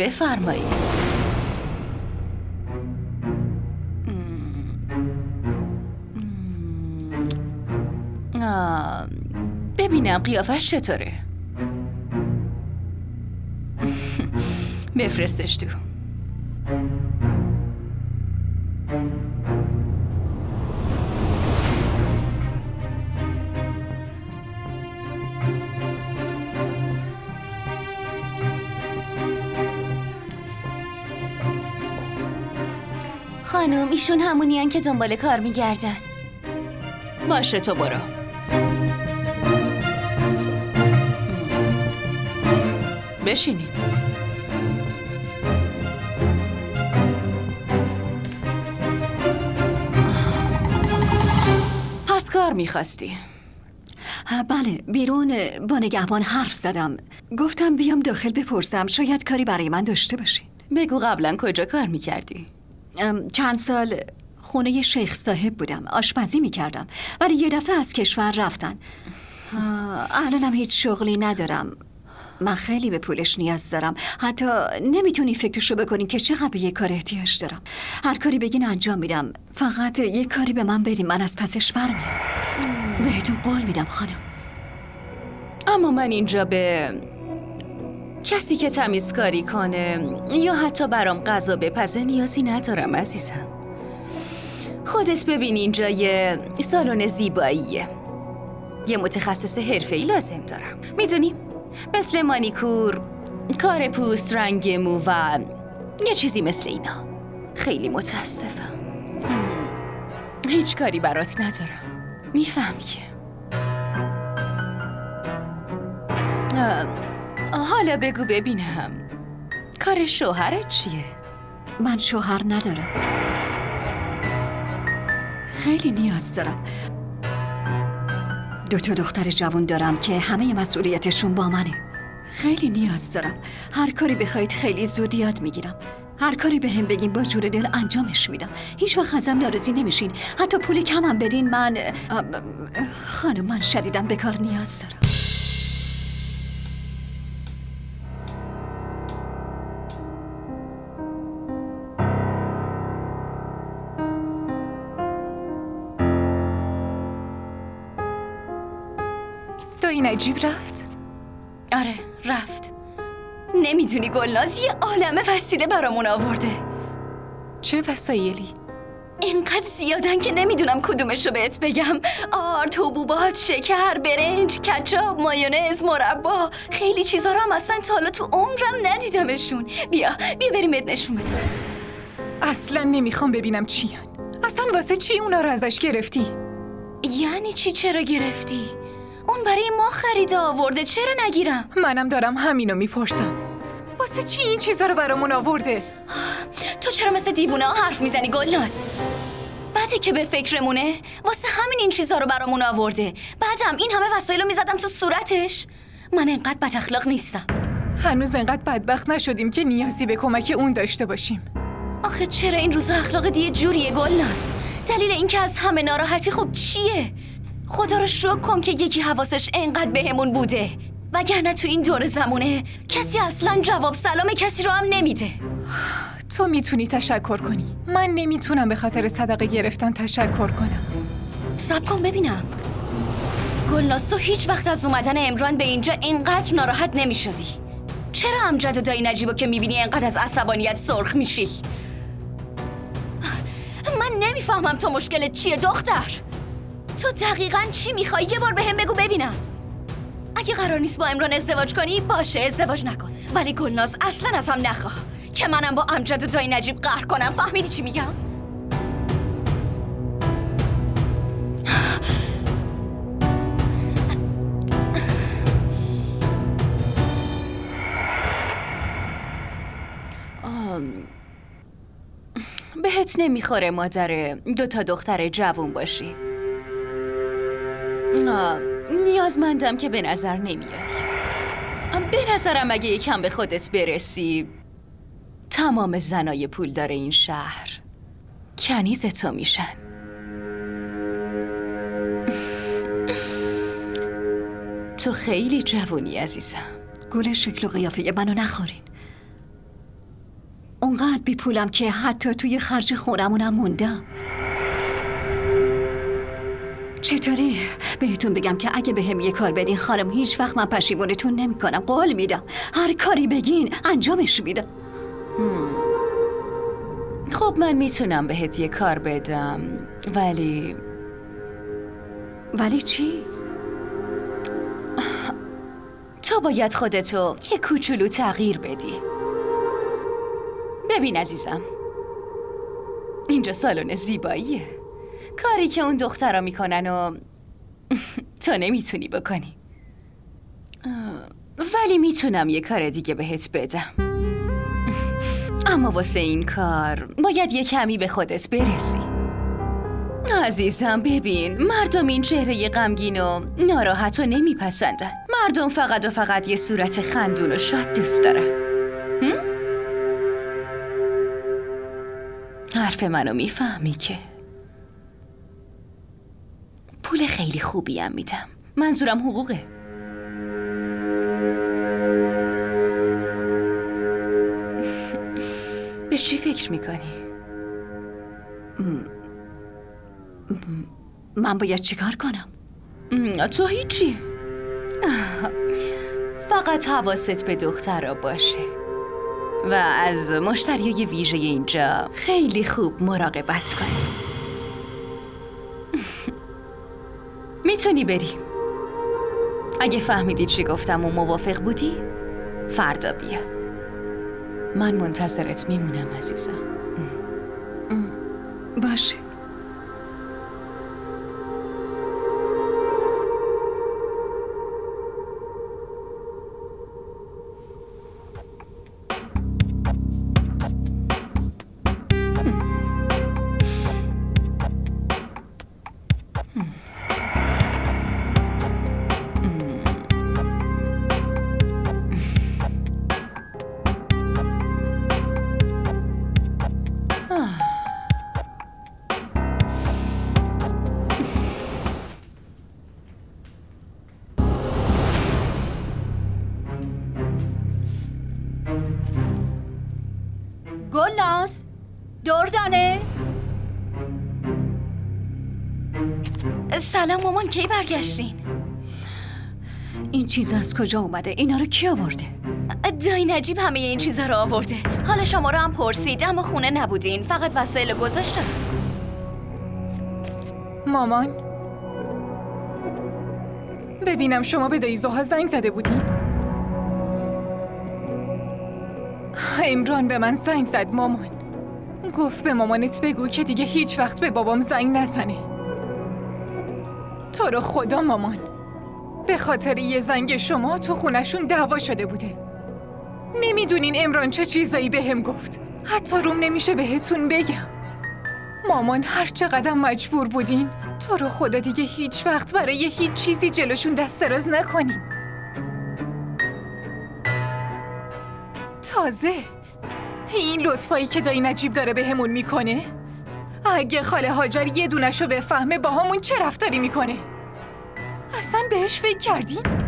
بفرمایید. ببینم قیافش چطوره. بفرستش تو. خانم ایشون همونیان که دنبال کار میگردن. باشه تو برو. بشینین. پس کار میخواستی؟ بله، بیرون با نگهبان حرف زدم. گفتم بیام داخل بپرسم شاید کاری برای من داشته باشین. بگو قبلا کجا کار میکردی؟ چند سال خونه شیخ صاحب بودم، آشپزی میکردم، ولی یه دفعه از کشور رفتن. الانم هیچ شغلی ندارم. من خیلی به پولش نیاز دارم. حتی نمیتونی فکرشو بکنین که چقدر به یه کار احتیاج دارم. هر کاری بگین انجام میدم. فقط یه کاری به من بدین، من از پسش برمیام. بهتون قول میدم خانم. اما من اینجا به کسی که تمیزکاری کنه یا حتی برام غذا بپزه نیازی ندارم عزیزم. خودت ببین اینجا یه سالن زیباییه. یه متخصص حرفه‌ای لازم دارم. میدونی؟ مثل مانیکور، کار پوست، رنگ مو و یه چیزی مثل اینا. خیلی متاسفم. هیچ کاری برات ندارم. میفهمی که حالا بگو ببینم کار شوهرت چیه؟ من شوهر ندارم. خیلی نیاز دارم. 2 دختر جوان دارم که همه مسئولیتشون با منه. خیلی نیاز دارم. هر کاری بخواید خیلی زود یاد میگیرم. هر کاری به هم بگین با جور دل انجامش میدم. هیچ وقت ازم ناراضی نمیشین. حتی پولی کمم بدین من خانم من شدیداً به کار نیاز دارم. دایی نجیب رفت؟ آره رفت. نمیدونی گلناز یه عالمه وسیله برامون آورده. چه وسایلی؟ اینقدر زیادن که نمیدونم کدومشو بهت بگم. آرد، حبوبات، شکر، برنج، کچاپ، مایونز، مربا، خیلی چیزا رو هم اصلا تا حالا تو عمرم ندیدمشون. بیا بریم بهت نشون بدم. اصلا نمیخوام ببینم چی هن. اصلا واسه چی اونا رو ازش گرفتی؟ یعنی چی چرا گرفتی؟ اون برای ما خریده آورده، چرا نگیرم؟ منم دارم همینو میپرسم. واسه چی این چیزا رو برامون آورده؟ تو چرا مثل دیوونه ها حرف میزنی گلناز؟ بعده که به فکرمونه. واسه همین این چیزا رو برامون آورده. بعدم این همه وسایل رو میزدم تو صورتش. من انقدر بد اخلاق نیستم. هنوز انقدر بدبخت نشدیم که نیازی به کمک اون داشته باشیم. آخه چرا این روزا اخلاق دیگه جوریه گلناز؟ دلیل این که از همه ناراحتی خب چیه؟ خدا رو شکر کن که یکی حواسش انقدر بهمون بوده، وگرنه تو این دور زمونه کسی اصلا جواب سلام کسی رو هم نمیده. تو میتونی تشکر کنی. من نمیتونم به خاطر صدقه گرفتن تشکر کنم. صبر کن ببینم. گلناز تو هیچ وقت از اومدن عمران به اینجا اینقدر ناراحت نمیشدی. چرا امجد و دایی نجیبو که میبینی اینقدر از عصبانیت سرخ میشی؟ من نمیفهمم تو مشکلت چیه دختر؟ تو دقیقاً چی میخوای؟ یه بار به هم بگو ببینم. اگه قرار نیست با عمران ازدواج کنی باشه ازدواج نکن، ولی گلناز اصلا از هم نخواه که منم با امجد و دایی نجیب قهر کنم. فهمیدی چی میگم؟ بهت نمیخوره مادر 2 دختر جوون باشی. نیازمندم که به نظر نمیای. به نظرم اگه یکم به خودت برسی تمام زنای پولدار این شهر کنیز تو میشن. تو خیلی جوونی عزیزم. گل شکل و قیافه منو نخورین. اونقدر بی پولم که حتی توی خرج خونمونم موندم. چطوری بهتون بگم که اگه بهم یه کار بدین خانم هیچ وقت من پشیمونتون نمی‌کنم. قول میدم هر کاری بگین انجامش میدم. خب من میتونم بهت یه کار بدم، ولی چی؟ تو باید خودتو یه کوچولو تغییر بدی. ببین عزیزم، اینجا سالن زیباییه. کاری که اون دخترا میکنن و تو نمیتونی بکنی، ولی میتونم یه کار دیگه بهت بدم. اما واسه این کار باید یه کمی به خودت برسی. عزیزم ببین، مردم این چهره غمگین و ناراحت رو نمیپسندن. مردم فقط و فقط یه صورت خندون و شاد دوست دارن. حرف منو میفهمی که پول خیلی خوبی هم میدم. منظورم حقوقه. به چی فکر میکنی؟ من باید چیکار کنم؟ تو هیچی. فقط حواست به دخترها باشه و از مشتریای ویژه اینجا خیلی خوب مراقبت کنی. میتونی بری. اگه فهمیدی چی گفتم و موافق بودی فردا بیا. من منتظرت میمونم عزیزم. باشه. گلناز، دردانه. سلام مامان، کی برگشتین؟ این چیز از کجا اومده؟ اینا رو کی آورده؟ دایی نجیب همه این چیزا رو آورده. حالا شما رو هم پرسید اما خونه نبودین، فقط وسایل گذاشتم. مامان، ببینم شما به دایی زوها زنگ زده بودین؟ عمران به من زنگ زد مامان. گفت به مامانت بگو که دیگه هیچ وقت به بابام زنگ نزنه. تو رو خدا مامان، به خاطر یه زنگ شما تو خونشون دعوا شده بوده. نمیدونین عمران چه چیزایی بهم گفت. حتی روم نمیشه بهتون بگم. مامان هر چقدر مجبور بودین، تو رو خدا دیگه هیچ وقت برای هیچ چیزی جلوشون دست دراز نکنین. تازه این لطفایی که دایی نجیب داره بهمون میکنه، اگه خاله هاجر یه دونشو بفهمه با همون چه رفتاری میکنه؟ اصلا بهش فکر کردین؟